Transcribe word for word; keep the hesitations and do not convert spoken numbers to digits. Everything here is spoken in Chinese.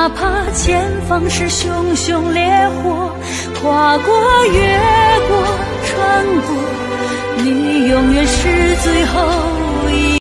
哪怕前方是熊熊烈火，跨过越过穿过，你永远是最后一